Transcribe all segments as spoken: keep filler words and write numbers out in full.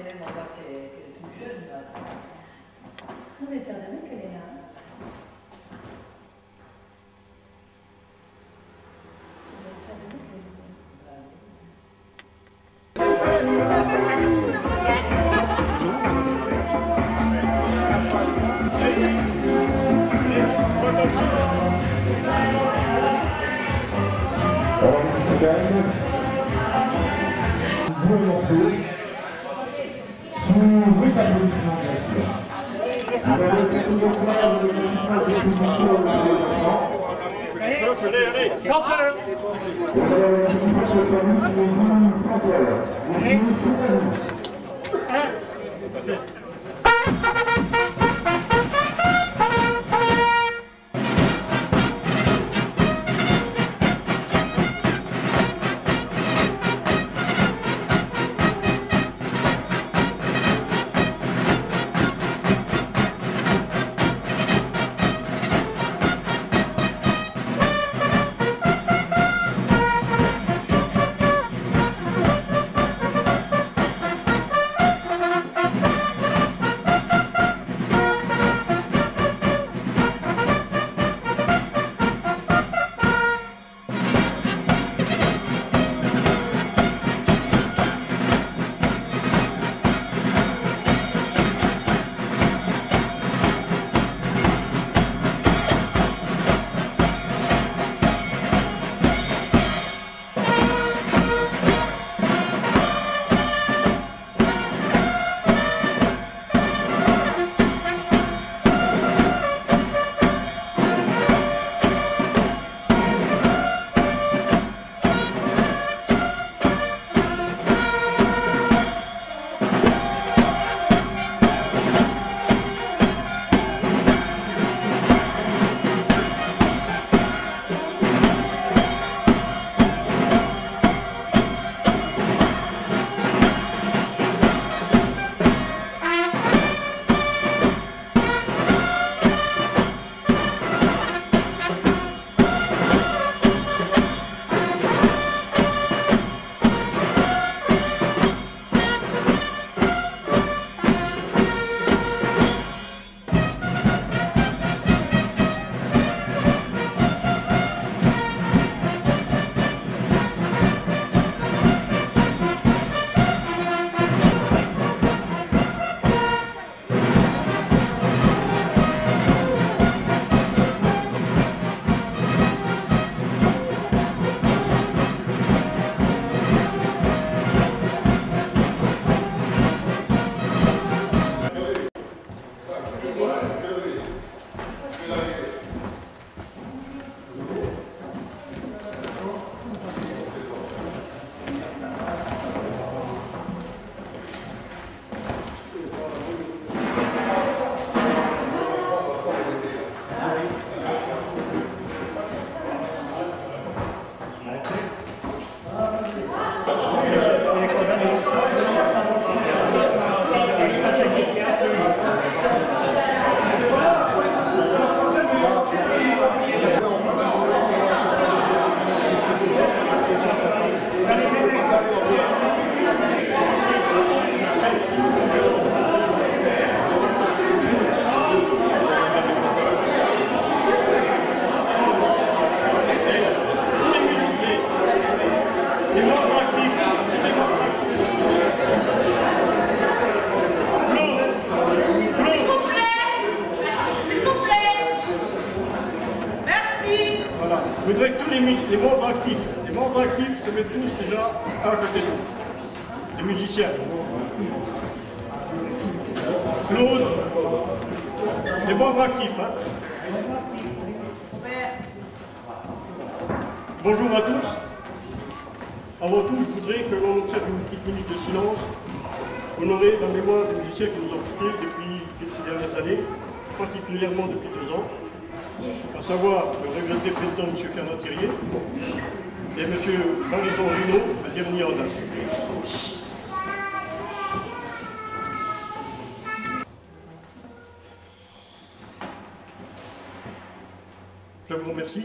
même, on voit que c'est tout jeune. Là. Vous avez pardonné qu'elle est là. Vous le morceau, sous vos applaudissements bien sûr. Allez, allez, chante-le. Je voudrais que tous les, les membres actifs, les membres actifs se mettent tous déjà à côté de nous. Les musiciens. Claude, les membres actifs. Hein. Bonjour à tous. Avant tout, je voudrais que l'on observe une petite minute de silence, honorer la mémoire des musiciens qui nous ont quittés depuis ces dernières années, particulièrement depuis deux ans, à savoir le regretté président M. Fernand Thirier et M. Marie-Jean Rino, le dernier en date. Je vous remercie.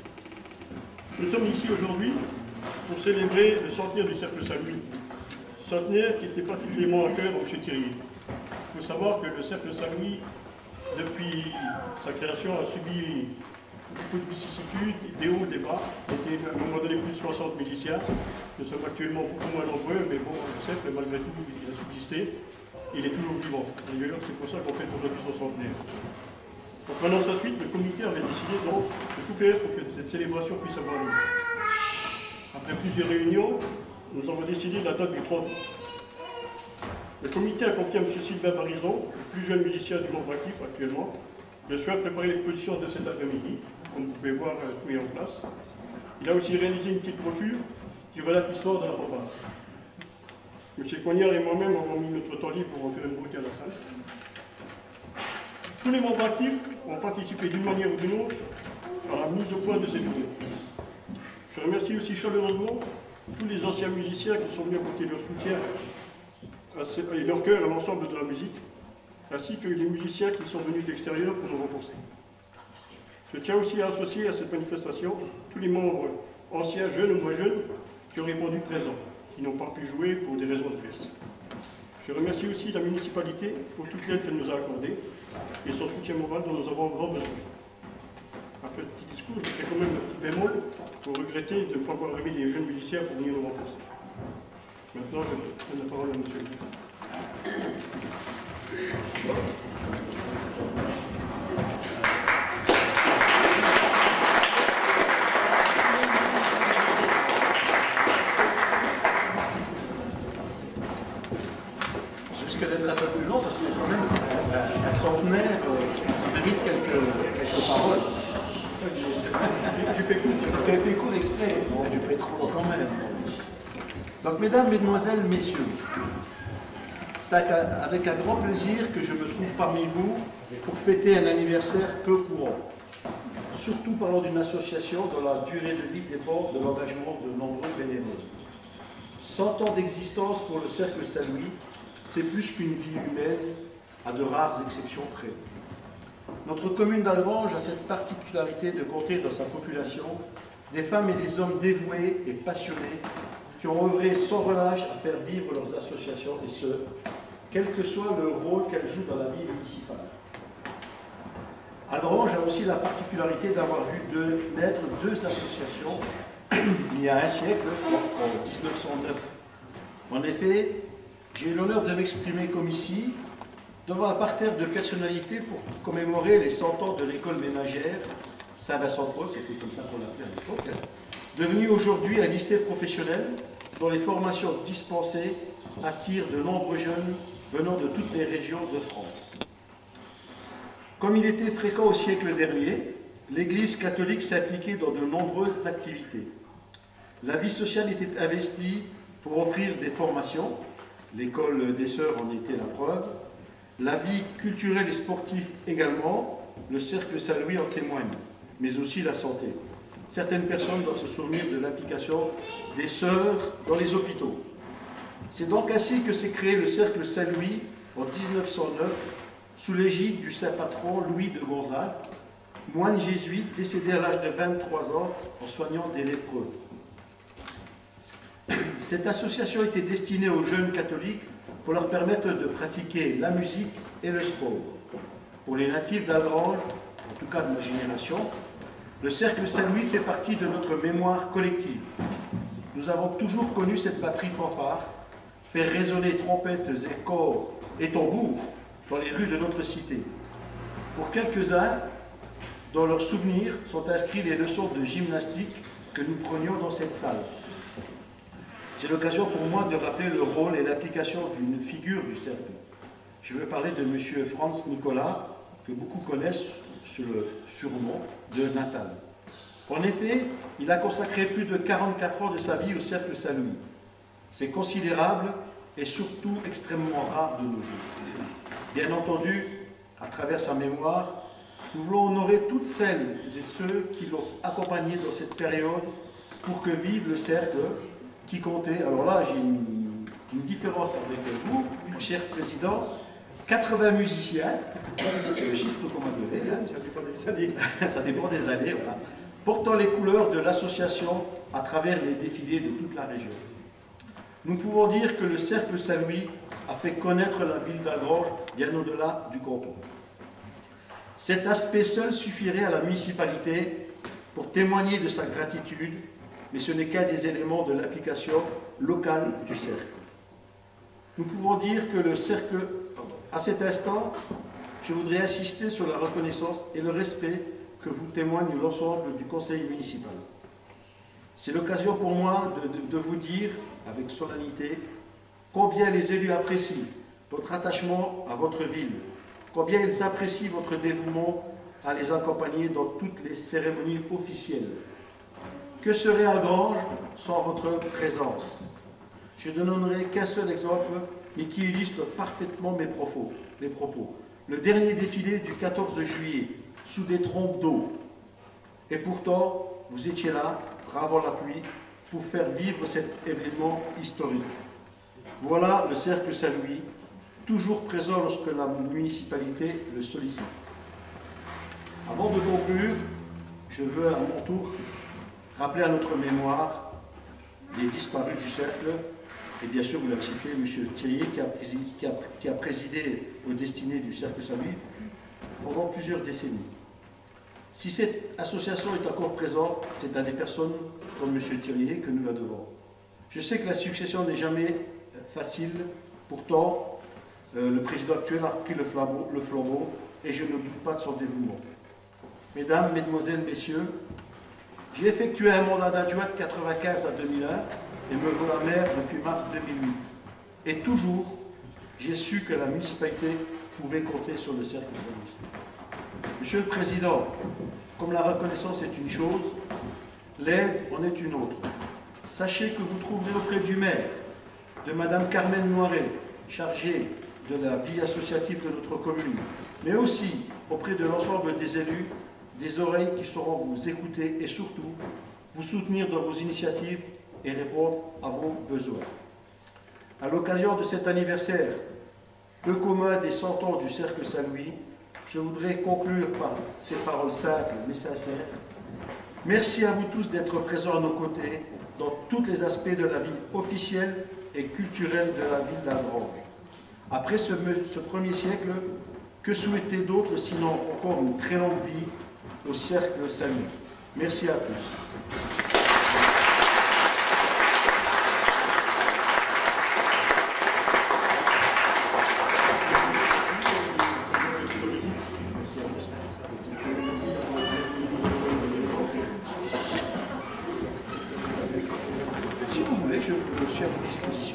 Nous sommes ici aujourd'hui pour célébrer le centenaire du Cercle Saint-Louis. centenaire qui était particulièrement à cœur à M. Thirier. Il faut savoir que le Cercle Saint-Louis, depuis sa création, a subi beaucoup de vicissitudes, des hauts, des bas. Il était à un moment donné plus de soixante musiciens. Nous sommes actuellement beaucoup moins nombreux, mais bon, le cercle, malgré tout, il a subsisté. Il est toujours vivant. D'ailleurs, c'est pour ça qu'on fait aujourd'hui son centenaire. Donc, pendant sa suite, le comité avait décidé donc de tout faire pour que cette célébration puisse avoir lieu. Après plusieurs réunions, nous avons décidé de la date du trente août. Le comité a confié à M. Sylvain Barison, le plus jeune musicien du membre actif actuellement, de soin de préparer l'exposition de cet après-midi. Comme vous pouvez voir, tout est en place. Il a aussi réalisé une petite brochure qui relate l'histoire de la fanfare. M. Cognard et moi-même avons mis notre temps libre pour en faire une beauté à la salle. Tous les membres actifs ont participé d'une manière ou d'une autre à la mise au point de cette journée. Je remercie aussi chaleureusement tous les anciens musiciens qui sont venus apporter leur soutien et leur cœur à l'ensemble de la musique, ainsi que les musiciens qui sont venus de l'extérieur pour nous renforcer. Je tiens aussi à associer à cette manifestation tous les membres anciens, jeunes ou moins jeunes, qui ont répondu présents, qui n'ont pas pu jouer pour des raisons diverses. Je remercie aussi la municipalité pour toute l'aide qu'elle nous a accordée et son soutien moral dont nous avons grand besoin. Après ce petit discours, je fais quand même un petit bémol pour regretter de ne pas avoir remis les jeunes musiciens pour venir nous renforcer. Maintenant, je donne la parole à monsieur. Je risque d'être un peu plus long parce que quand même, la, la centenaire, euh, ça mérite quelques, quelques paroles. Tu fais court. Tu as fait court exprès, bon, tu fais trop long quand même. Donc, mesdames, mesdemoiselles, messieurs, c'est avec un grand plaisir que je me trouve parmi vous pour fêter un anniversaire peu courant. Surtout parlant d'une association dont la durée de vie dépend de l'engagement de nombreux bénévoles. cent ans d'existence pour le Cercle Saint-Louis, c'est plus qu'une vie humaine, à de rares exceptions près. Notre commune d'Algrange a cette particularité de compter dans sa population des femmes et des hommes dévoués et passionnés qui ont œuvré sans relâche à faire vivre leurs associations et ce, quel que soit le rôle qu'elles jouent dans la vie municipale. Algrange a aussi la particularité d'avoir vu de, naître deux associations il y a un siècle, en mille neuf cent neuf. En effet, j'ai eu l'honneur de m'exprimer comme ici, devant un parterre de personnalités pour commémorer les cent ans de l'école ménagère Saint-Vincent-de-Paul, c'était comme ça qu'on l'appelait à l'époque, devenu aujourd'hui un lycée professionnel dont les formations dispensées attirent de nombreux jeunes venant de toutes les régions de France. Comme il était fréquent au siècle dernier, l'Église catholique s'impliquait dans de nombreuses activités. La vie sociale était investie pour offrir des formations, l'école des sœurs en était la preuve, la vie culturelle et sportive également, le Cercle Saint-Louis en témoigne, mais aussi la santé. Certaines personnes doivent se souvenir de l'implication des sœurs dans les hôpitaux. C'est donc ainsi que s'est créé le Cercle Saint-Louis en mille neuf cent neuf, sous l'égide du saint patron Louis de Gonzague, moine jésuite décédé à l'âge de vingt-trois ans en soignant des lépreux. Cette association était destinée aux jeunes catholiques pour leur permettre de pratiquer la musique et le sport. Pour les natifs d'Algrange, en tout cas de ma génération, le Cercle Saint-Louis fait partie de notre mémoire collective. Nous avons toujours connu cette batterie fanfare, faire résonner trompettes et corps et tambours dans les rues de notre cité. Pour quelques-uns, dans leurs souvenirs sont inscrites les leçons de gymnastique que nous prenions dans cette salle. C'est l'occasion pour moi de rappeler le rôle et l'application d'une figure du cercle. Je veux parler de M. Franz Nicolas, que beaucoup connaissent sous le surnom de Natal. En effet, il a consacré plus de quarante-quatre ans de sa vie au Cercle Saint-Louis. C'est considérable et surtout extrêmement rare de nos jours. Bien entendu, à travers sa mémoire, nous voulons honorer toutes celles et ceux qui l'ont accompagné dans cette période pour que vive le cercle qui comptait. Alors là, j'ai une, une différence avec vous, mon cher président, quatre-vingts musiciens, c'est le chiffre qu'on m'a donné, hein, ça dépend des années, ça dépend des années, voilà, portant les couleurs de l'association à travers les défilés de toute la région. Nous pouvons dire que le Cercle Saint-Louis a fait connaître la ville d'Algrange bien au-delà du canton. Cet aspect seul suffirait à la municipalité pour témoigner de sa gratitude, mais ce n'est qu'un des éléments de l'application locale du cercle. Nous pouvons dire que le cercle, à cet instant, je voudrais insister sur la reconnaissance et le respect que vous témoigne l'ensemble du conseil municipal. C'est l'occasion pour moi de, de, de vous dire, avec solennité, combien les élus apprécient votre attachement à votre ville, combien ils apprécient votre dévouement à les accompagner dans toutes les cérémonies officielles. Que serait Algrange sans votre présence? Je ne donnerai qu'un seul exemple, mais qui illustre parfaitement mes propos. mes propos. Le dernier défilé du quatorze juillet, sous des trompes d'eau. Et pourtant, vous étiez là, bravant la pluie, pour faire vivre cet événement historique. Voilà le Cercle Saint-Louis, toujours présent lorsque la municipalité le sollicite. Avant de conclure, je veux à mon tour rappeler à notre mémoire les disparus du cercle, et bien sûr, vous l'avez cité, M. Thierry, qui a, présidé, qui, a, qui a présidé aux destinées du Cercle Saint-Louis pendant plusieurs décennies. Si cette association est encore présente, c'est à des personnes comme M. Thierry que nous la devons. Je sais que la succession n'est jamais facile, pourtant, euh, le président actuel a pris le flambeau, le flambeau et je ne doute pas de son dévouement. Mesdames, Mesdemoiselles, Messieurs, j'ai effectué un mandat d'adjoint de mille neuf cent quatre-vingt-quinze à deux mille un et me voilà maire depuis mars deux mille huit. Et toujours, j'ai su que la municipalité pouvait compter sur le Cercle Saint-Louis. Monsieur le Président, comme la reconnaissance est une chose, l'aide en est une autre. Sachez que vous trouverez auprès du maire, de Madame Carmen Noiret, chargée de la vie associative de notre commune, mais aussi auprès de l'ensemble des élus, des oreilles qui sauront vous écouter et surtout vous soutenir dans vos initiatives et répondre à vos besoins. À l'occasion de cet anniversaire peu commun des cent ans du Cercle Saint-Louis, je voudrais conclure par ces paroles simples mais sincères. Merci à vous tous d'être présents à nos côtés dans tous les aspects de la vie officielle et culturelle de la ville d'Algrange. Après ce, ce premier siècle, que souhaiter d'autre sinon encore une très longue vie au Cercle Saint-Louis. Merci à tous. Si vous voulez, je, je suis à votre disposition.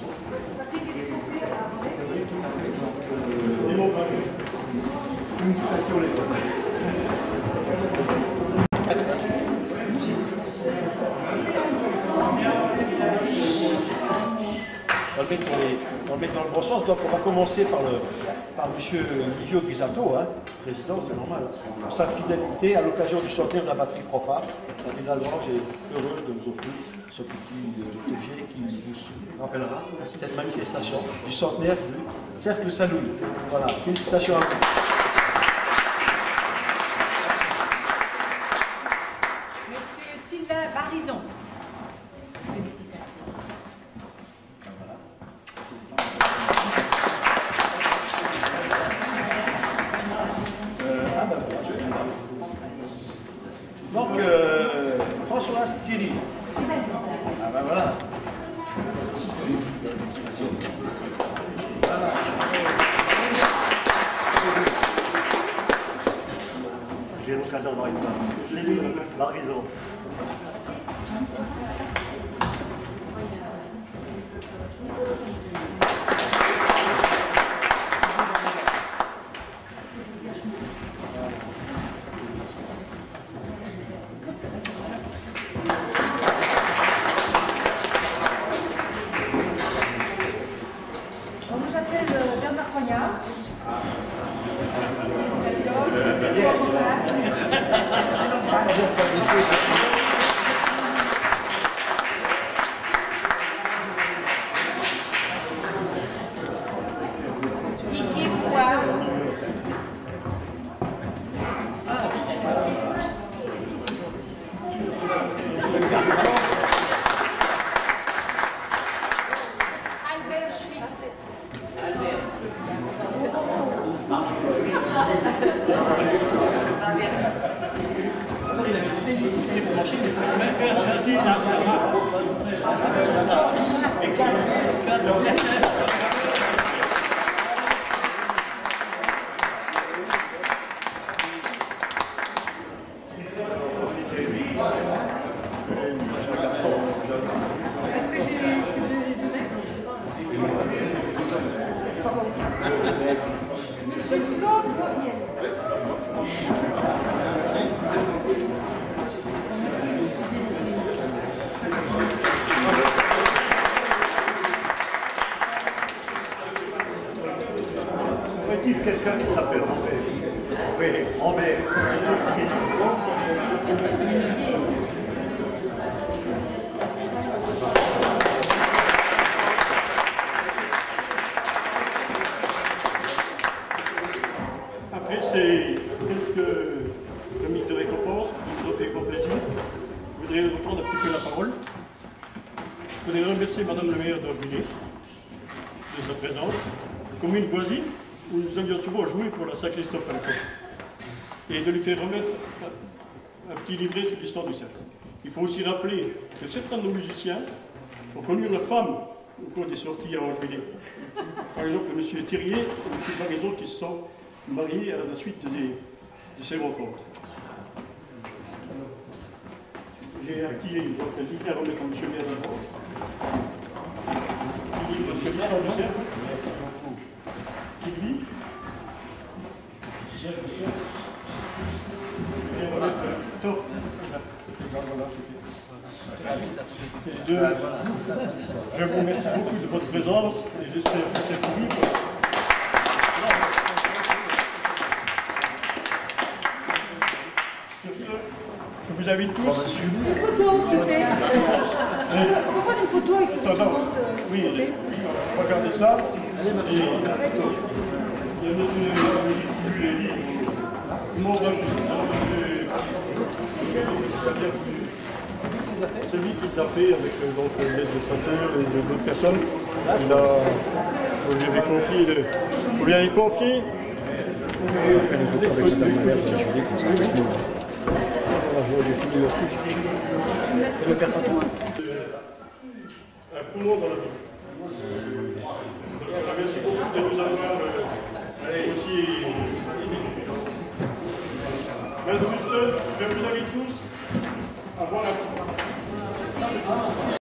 On va le mettre dans, les, on va le mettre dans le bon sens, donc on va commencer par, le, par M. Livio Guisato, hein, président, c'est normal, pour sa fidélité à l'occasion du centenaire de la batterie profane. La ville d'Algrange est heureuse de vous offrir ce petit euh, objet qui vous rappellera cette manifestation du centenaire du Cercle Saint-Louis. Voilà, félicitations à vous. Monsieur Sylvain Barison. Félicitations. Euh, ah ben voilà. Donc, euh, Françoise Thierry. Ah ben voilà. Voilà. J'ai l'occasion de voir ça. Céline Barison. On vous appelle Bernard Cognard. Monsieur Claude Gabriel. Est-il quelqu'un qui s'appelle Robert? Oui, Robert. Après ces quelques remises de récompense qui nous ont fait grand plaisir, je voudrais reprendre un petit peu la parole. Je voudrais remercier Madame le maire d'Angevillers de sa présence, commune voisine où nous avions souvent joué pour la Saint-Christophe à l'époque, et de lui faire remettre un petit livret sur l'histoire du cercle. Il faut aussi rappeler que certains de nos musiciens ont connu leur femme au cours des sorties à Angevillers. Par exemple, M. Thirier et M. Baraison qui se sont mariés à la suite de, des, de ces rencontres. J'ai acquis donc, un livret à remettre à M. le maire d'abord. Un livre sur l'histoire du cercle. Sylvie. Je vais remettre un top. De, je vous remercie beaucoup de votre présence et j'espère que c'est fini. Sur ce, je vous invite tous. Une photo, s'il vous plaît. On peut prendre une photo avec une Attends, photo. oui, regardez ça. Et, il y a notre les livres. Comment on va celui qui l'a fait avec donc, l'aide de Saint-Cyr et d'autres personnes, il a, vous lui avez confié, le, vous lui avez confié un poumon dans la vie. Merci beaucoup de nous avoir euh, aussi. Sur ce, je vous invite tous à voir la